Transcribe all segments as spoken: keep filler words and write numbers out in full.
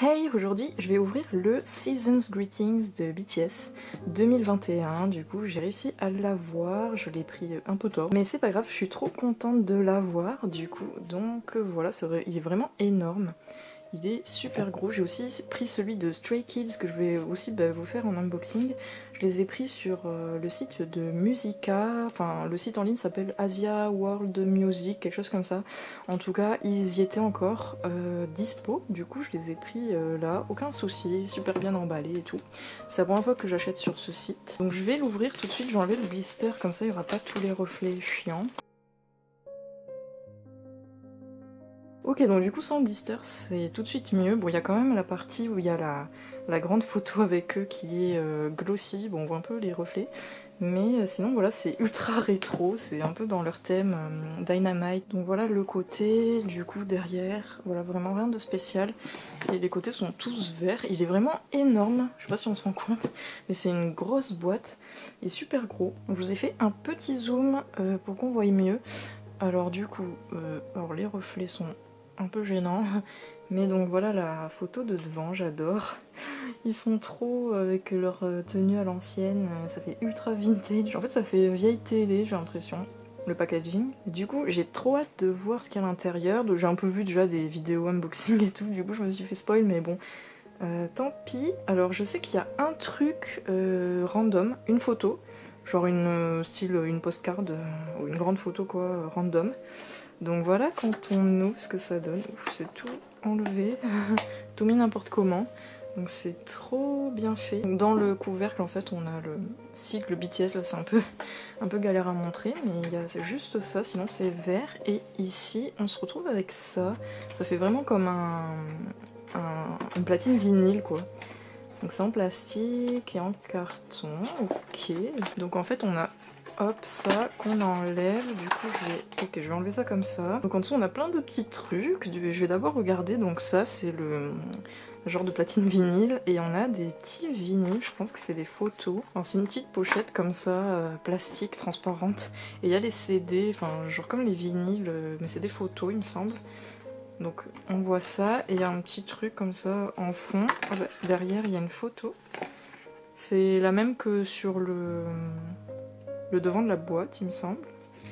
Hey, aujourd'hui je vais ouvrir le Season's Greetings de B T S deux mille vingt et un. Du coup j'ai réussi à l'avoir, je l'ai pris un peu tard, mais c'est pas grave, je suis trop contente de l'avoir du coup. Donc voilà, c'est vrai, il est vraiment énorme, il est super gros. J'ai aussi pris celui de Stray Kids que je vais aussi bah, vous faire en unboxing. Je les ai pris sur euh, le site de Musica, enfin le site en ligne s'appelle Asia World Music, quelque chose comme ça. En tout cas ils y étaient encore euh, dispo, du coup je les ai pris euh, là, aucun souci, super bien emballé et tout. C'est la première fois que j'achète sur ce site. Donc je vais l'ouvrir tout de suite, je vais enlever le blister, comme ça il n'y aura pas tous les reflets chiants. Ok, donc du coup sans blister c'est tout de suite mieux. Bon, il y a quand même la partie où il y a la, la grande photo avec eux qui est euh, glossy, bon on voit un peu les reflets, mais euh, sinon voilà, c'est ultra rétro, c'est un peu dans leur thème euh, Dynamite. Donc voilà le côté, du coup derrière, voilà vraiment rien de spécial. Et les côtés sont tous verts, il est vraiment énorme, je sais pas si on se rend compte, mais c'est une grosse boîte, il est super gros. Donc, je vous ai fait un petit zoom euh, pour qu'on voie mieux. Alors du coup, euh, alors les reflets sont un peu gênant, mais donc voilà la photo de devant, j'adore. Ils sont trop avec leur tenue à l'ancienne, ça fait ultra vintage, en fait ça fait vieille télé j'ai l'impression, le packaging. Du coup j'ai trop hâte de voir ce qu'il y a à l'intérieur, j'ai un peu vu déjà des vidéos unboxing et tout, du coup je me suis fait spoil mais bon, euh, tant pis. Alors je sais qu'il y a un truc euh, random, une photo, genre une euh, style une postcard euh, ou une grande photo quoi, euh, random. Donc voilà quand on ouvre ce que ça donne. Ouf, c'est tout enlevé, tout mis n'importe comment. Donc c'est trop bien fait. Donc dans le couvercle en fait on a le sigle B T S, là c'est un peu, un peu galère à montrer, mais c'est juste ça, sinon c'est vert. Et ici on se retrouve avec ça, ça fait vraiment comme un, un, une platine vinyle quoi. Donc c'est en plastique et en carton, ok. Donc en fait on a hop ça qu'on enlève, du coup je vais, ok je vais enlever ça comme ça. Donc en dessous on a plein de petits trucs, je vais d'abord regarder, donc ça c'est le genre de platine vinyle et on a des petits vinyles, je pense que c'est des photos. C'est une petite pochette comme ça, euh, plastique, transparente, et il y a les C D, enfin genre comme les vinyles, euh, mais c'est des photos il me semble. Donc on voit ça et il y a un petit truc comme ça en fond. Ah bah, derrière il y a une photo. C'est la même que sur le, le devant de la boîte il me semble.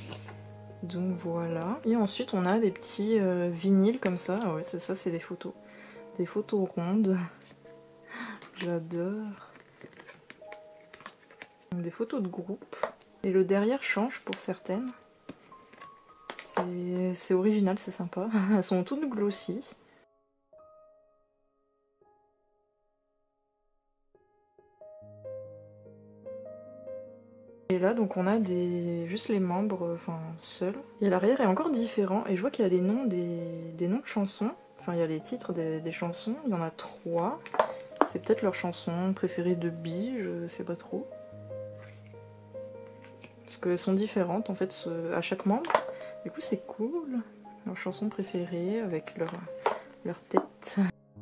Donc voilà. Et ensuite on a des petits euh, vinyles comme ça. Ah ouais c'est ça, c'est des photos. Des photos rondes. J'adore. Des photos de groupe. Et le derrière change pour certaines. C'est original, c'est sympa. Elles sont toutes glossy. Et là donc on a des juste les membres, enfin seuls. Et l'arrière est encore différent et je vois qu'il y a les noms des, des noms de chansons. Enfin il y a les titres des, des chansons, il y en a trois. C'est peut-être leur chanson préférée de Bi, je sais pas trop. Parce qu'elles sont différentes en fait ce, à chaque membre. Du coup c'est cool. Leur chanson préférée avec leur, leur tête.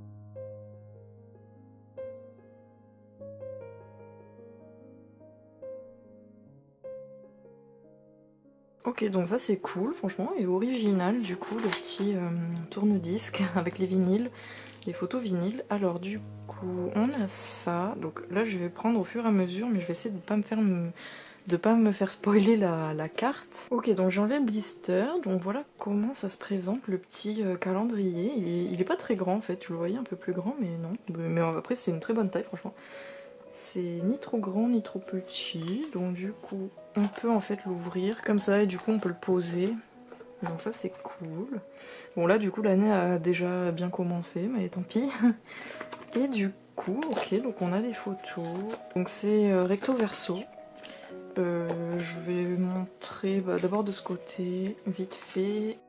Ok, donc ça c'est cool, franchement, et original du coup, le petit euh, tourne-disque avec les vinyles, les photos vinyles. Alors du coup, on a ça, donc là je vais prendre au fur et à mesure, mais je vais essayer de pas me faire, de pas me faire spoiler la, la carte. Ok, donc j'enlève le blister, donc voilà comment ça se présente, le petit euh, calendrier. Il est, il est pas très grand en fait, tu le voyais un peu plus grand, mais non. Mais après c'est une très bonne taille franchement. C'est ni trop grand ni trop petit, donc du coup on peut en fait l'ouvrir comme ça et du coup on peut le poser. Donc ça c'est cool. Bon là du coup l'année a déjà bien commencé, mais tant pis. Et du coup, ok, donc on a des photos. Donc c'est euh, recto verso. Euh, je vais montrer bah, d'abord de ce côté, vite fait.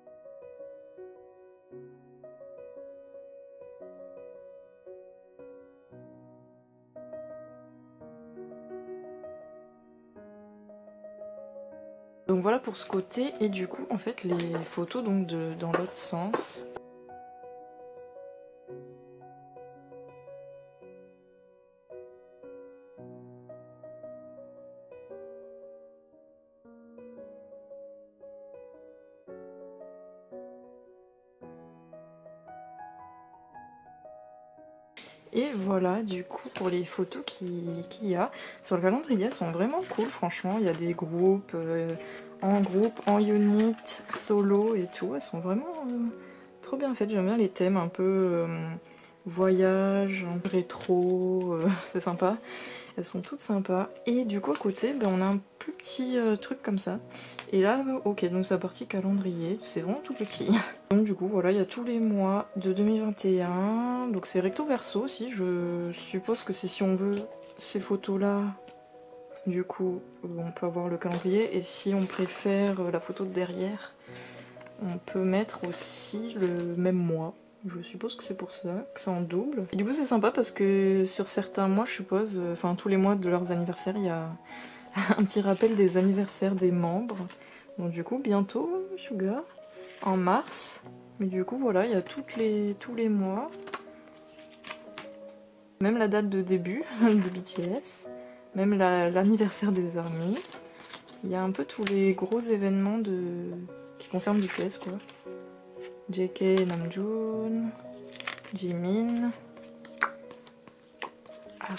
Donc voilà pour ce côté, et du coup en fait les photos donc de, dans l'autre sens. Et voilà du coup pour les photos qu'il qu'il y a. Sur le calendrier elles sont vraiment cool franchement, il y a des groupes, euh, en groupe, en unit, solo et tout, elles sont vraiment euh, trop bien faites, j'aime bien les thèmes un peu euh, voyage, un peu rétro, euh, c'est sympa. Elles sont toutes sympas. Et du coup à côté ben, on a un plus petit euh, truc comme ça. Et là ok donc c'est la partie calendrier, c'est vraiment tout petit. Donc du coup voilà il y a tous les mois de deux mille vingt et un. Donc c'est recto verso aussi, je suppose que c'est si on veut ces photos là. Du coup on peut avoir le calendrier. Et si on préfère la photo de derrière, on peut mettre aussi le même mois. Je suppose que c'est pour ça, que c'est en double. Et du coup c'est sympa parce que sur certains mois je suppose, enfin tous les mois de leurs anniversaires, il y a un petit rappel des anniversaires des membres. Donc du coup bientôt Suga, en mars. Mais du coup voilà, il y a toutes les, tous les mois. Même la date de début de B T S. Même l'anniversaire des armies. Il y a un peu tous les gros événements de... qui concernent B T S quoi. J K, Namjoon, Jimin, ah.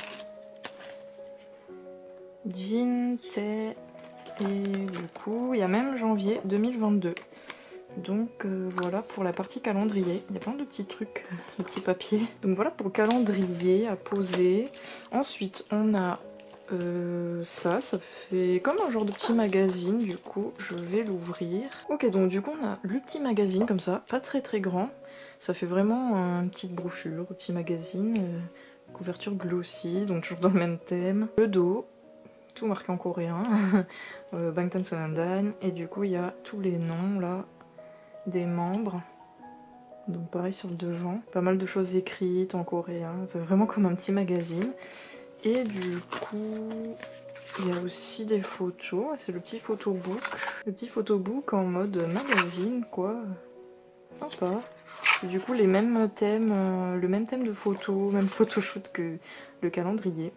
Jin, Tae, et du coup il y a même janvier deux mille vingt-deux. Donc euh, voilà pour la partie calendrier, il y a plein de petits trucs, de petits papiers. Donc voilà pour le calendrier à poser. Ensuite on a euh, ça, ça fait comme un genre de petit magazine, du coup je vais l'ouvrir. Ok donc du coup on a le petit magazine comme ça, pas très très grand. Ça fait vraiment une petite brochure, un petit magazine, euh, couverture glossy, donc toujours dans le même thème. Le dos, tout marqué en coréen, euh, Bangtan Sonyeondan, et du coup il y a tous les noms là des membres. Donc pareil sur le devant, pas mal de choses écrites en coréen, c'est vraiment comme un petit magazine. Et du coup il y a aussi des photos, c'est le petit photobook, le petit photobook en mode magazine quoi, sympa. C'est du coup les mêmes thèmes, euh, le même thème de photo, même photoshoot que le calendrier.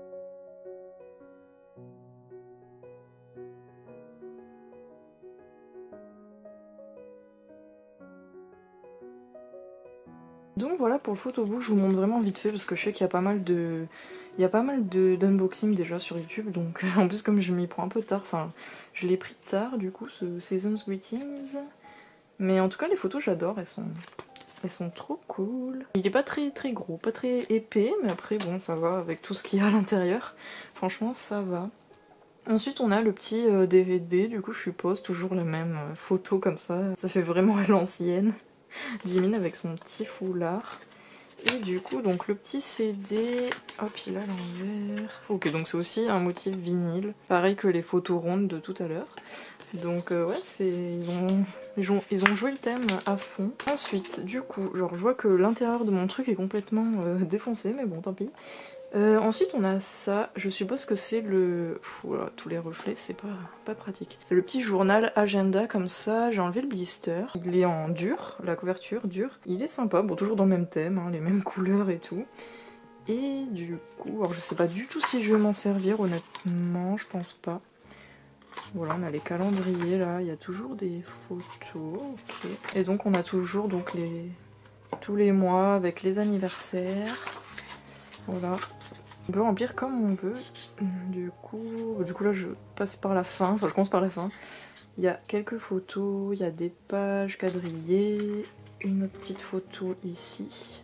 Donc voilà pour le photobook, je vous montre vraiment vite fait parce que je sais qu'il y a pas mal de... Il y a pas mal d'unboxing déjà sur YouTube, donc en plus comme je m'y prends un peu tard, enfin je l'ai pris tard du coup ce Season's Greetings. Mais en tout cas les photos j'adore, elles sont... elles sont trop cool. Il est pas très très gros, pas très épais, mais après bon ça va avec tout ce qu'il y a à l'intérieur. Franchement ça va. Ensuite on a le petit euh, D V D, du coup je suppose toujours la même euh, photo comme ça. Ça fait vraiment à l'ancienne. Jimin avec son petit foulard. Et du coup donc le petit C D, hop il a l'envers. Ok donc c'est aussi un motif vinyle, pareil que les photos rondes de tout à l'heure. Donc euh, ouais c'est ils ont... Ils ont, ils ont joué le thème à fond. Ensuite, du coup, genre je vois que l'intérieur de mon truc est complètement euh, défoncé, mais bon, tant pis. Euh, ensuite, on a ça. Je suppose que c'est le... Pff, voilà, tous les reflets, c'est pas, pas pratique. C'est le petit journal agenda comme ça. J'ai enlevé le blister. Il est en dur, la couverture dure. Il est sympa, bon, toujours dans le même thème, hein, les mêmes couleurs et tout. Et du coup, alors je sais pas du tout si je vais m'en servir, honnêtement, je pense pas. Voilà, on a les calendriers là, il y a toujours des photos, ok. Et donc on a toujours donc les tous les mois avec les anniversaires. Voilà. On peut remplir comme on veut. Du coup, du coup là je passe par la fin, enfin je commence par la fin. Il y a quelques photos, il y a des pages quadrillées, une petite photo ici.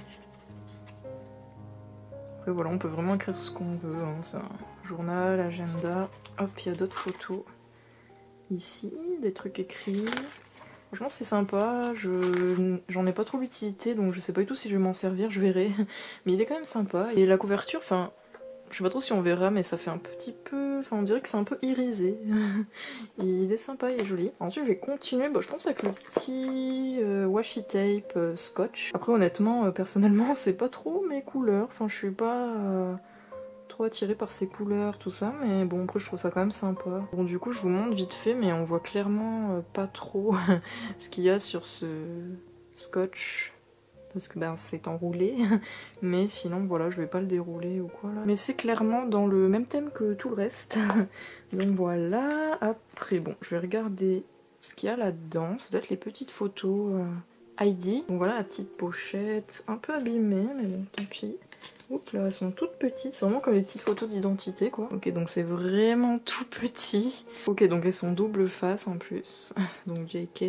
Après voilà, on peut vraiment écrire ce qu'on veut, hein. C'est un journal, agenda. Hop, il y a d'autres photos. Ici, des trucs écrits. Franchement c'est sympa, je j'en ai pas trop l'utilité donc je sais pas du tout si je vais m'en servir, je verrai. Mais il est quand même sympa. Et la couverture, enfin, je sais pas trop si on verra mais ça fait un petit peu... Enfin on dirait que c'est un peu irisé. Il est sympa, il est joli. Ensuite je vais continuer, bah, je pense avec le petit euh, washi tape euh, scotch. Après honnêtement, euh, personnellement c'est pas trop mes couleurs, enfin je suis pas... Euh... trop attirée par ces couleurs, tout ça, mais bon après je trouve ça quand même sympa. Bon du coup je vous montre vite fait, mais on voit clairement euh, pas trop ce qu'il y a sur ce scotch, parce que ben c'est enroulé, mais sinon voilà je vais pas le dérouler ou quoi là. Mais c'est clairement dans le même thème que tout le reste, donc voilà. Après bon je vais regarder ce qu'il y a là-dedans, ça doit être les petites photos euh, Heidi. Donc voilà la petite pochette, un peu abîmée, mais bon, tant pis. Oups là, elles sont toutes petites, c'est vraiment comme les petites photos d'identité quoi. Ok, donc c'est vraiment tout petit. Ok, donc elles sont double face en plus. Donc J K,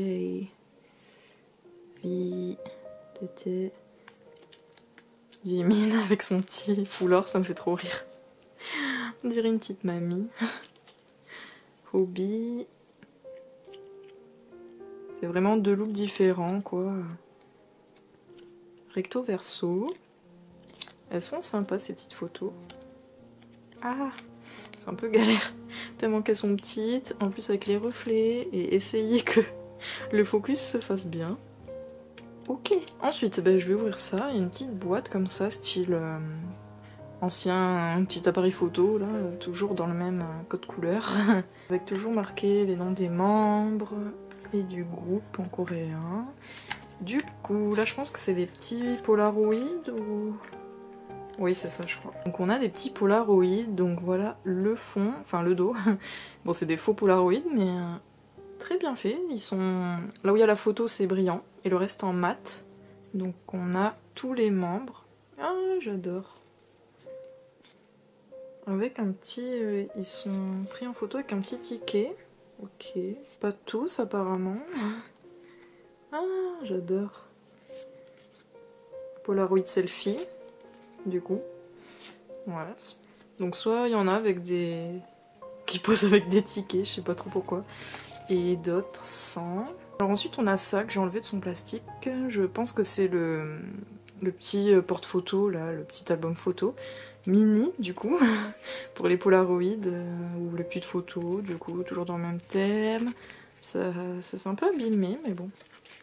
V, T T, Jimin avec son petit foulard, ça me fait trop rire. On dirait une petite mamie. Hobby. C'est vraiment deux looks différents quoi. Recto verso. Elles sont sympas ces petites photos. Ah, c'est un peu galère. Tellement qu'elles sont petites, en plus avec les reflets, et essayer que le focus se fasse bien. Ok. Ensuite, ben, je vais ouvrir ça. Il y a une petite boîte comme ça, style euh, ancien un petit appareil photo, là, toujours dans le même euh, code couleur. Avec toujours marqué les noms des membres et du groupe en coréen. Du coup, là je pense que c'est des petits polaroïdes ou... Oui, c'est ça, je crois. Donc on a des petits polaroïdes, donc voilà le fond, enfin le dos. Bon, c'est des faux polaroïdes, mais euh, très bien fait. Ils sont... Là où il y a la photo, c'est brillant, et le reste en mat. Donc on a tous les membres. Ah, j'adore. Avec un petit... Euh, ils sont pris en photo avec un petit ticket. Ok. Pas tous, apparemment. Ah, j'adore. Polaroid selfie. Du coup, voilà. Donc soit il y en a avec des... qui posent avec des tickets, je sais pas trop pourquoi. Et d'autres sans. Alors ensuite on a ça que j'ai enlevé de son plastique. Je pense que c'est le... le petit porte-photo là, le petit album photo. Mini du coup, pour les polaroïdes euh, ou les petites photos, du coup, toujours dans le même thème. Ça, ça s'est un peu abîmé, mais bon.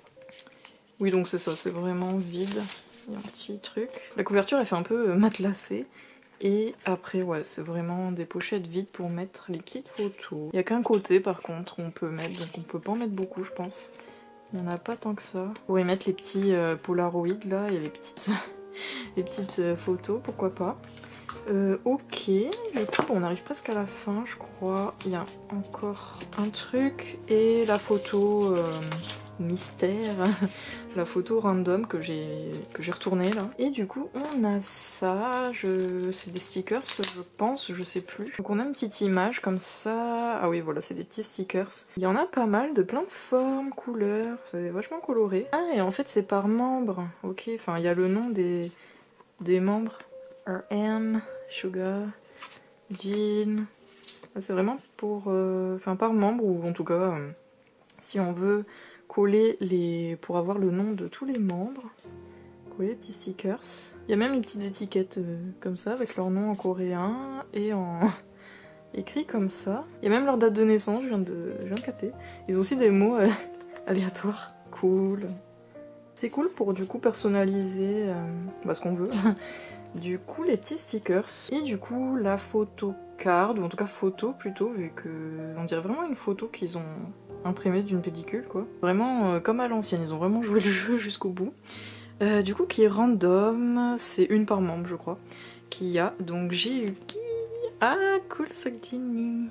Oui donc c'est ça, c'est vraiment vide. Il y a un petit truc. La couverture elle fait un peu matelassée. Et après ouais c'est vraiment des pochettes vides pour mettre les petites photos. Il n'y a qu'un côté par contre où on peut mettre, donc on peut pas en mettre beaucoup je pense. Il n'y en a pas tant que ça. On pourrait mettre les petits euh, polaroïdes là, il y a les petites, les petites euh, photos, pourquoi pas. Euh, ok, du coup on arrive presque à la fin je crois. Il y a encore un truc et la photo... Euh... mystère, la photo random que j'ai que j'ai retournée là. Et du coup on a ça, je... c'est des stickers je pense, je sais plus. Donc on a une petite image comme ça, ah oui voilà c'est des petits stickers. Il y en a pas mal de plein de formes, couleurs, c'est vachement coloré. Ah et en fait c'est par membre, ok, enfin il y a le nom des, des membres, R M, Sugar, Jin, c'est vraiment pour, euh... enfin par membre ou en tout cas euh, si on veut coller les... pour avoir le nom de tous les membres. Coller les petits stickers. Il y a même les petites étiquettes euh, comme ça, avec leur nom en coréen et en écrit comme ça. Il y a même leur date de naissance, je viens de, je viens de capter. Ils ont aussi des mots euh, aléatoires. Cool. C'est cool pour du coup personnaliser euh, bah, ce qu'on veut. Du coup les petits stickers. Et du coup la photo card, ou en tout cas photo plutôt, vu que on dirait vraiment une photo qu'ils ont imprimée d'une pellicule quoi. Vraiment euh, comme à l'ancienne, ils ont vraiment joué le jeu jusqu'au bout. Euh, du coup qui est random, c'est une par membre je crois. Qu'il y a, donc j'ai eu qui? Ah cool ça Ginny.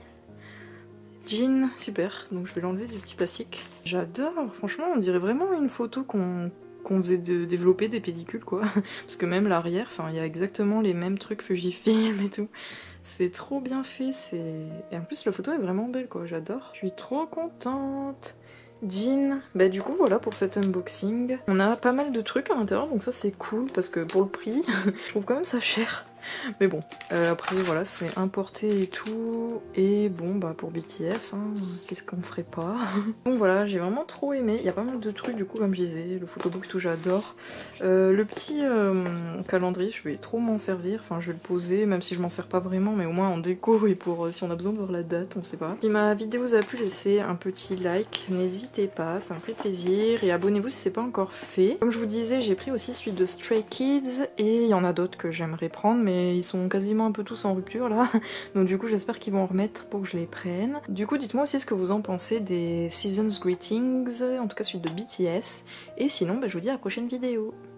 Jin, super, donc je vais l'enlever du petit plastique. J'adore, franchement on dirait vraiment une photo qu'on qu'on faisait de développer des pellicules quoi. Parce que même l'arrière, enfin il y a exactement les mêmes trucs Fujifilm et tout. C'est trop bien fait, c'est... Et en plus la photo est vraiment belle quoi, j'adore. Je suis trop contente. Jin, bah du coup voilà pour cet unboxing. On a pas mal de trucs à l'intérieur donc ça c'est cool parce que pour le prix, je trouve quand même ça cher. Mais bon, euh, après voilà c'est importé et tout. Et bon bah pour B T S, hein, qu'est-ce qu'on ferait pas. Donc voilà j'ai vraiment trop aimé. Il y a pas mal de trucs du coup comme je disais. Le photobook tout j'adore. euh, Le petit euh, calendrier je vais trop m'en servir. Enfin je vais le poser même si je m'en sers pas vraiment. Mais au moins en déco et pour euh, si on a besoin de voir la date on sait pas. Si ma vidéo vous a plu laissez un petit like. N'hésitez pas, ça me ferait plaisir. Et abonnez-vous si c'est pas encore fait. Comme je vous disais j'ai pris aussi celui de Stray Kids. Et il y en a d'autres que j'aimerais prendre mais ils sont quasiment un peu tous en rupture là, donc du coup j'espère qu'ils vont en remettre pour que je les prenne. Du coup dites-moi aussi ce que vous en pensez des Seasons Greetings, en tout cas celui de B T S, et sinon bah, je vous dis à la prochaine vidéo.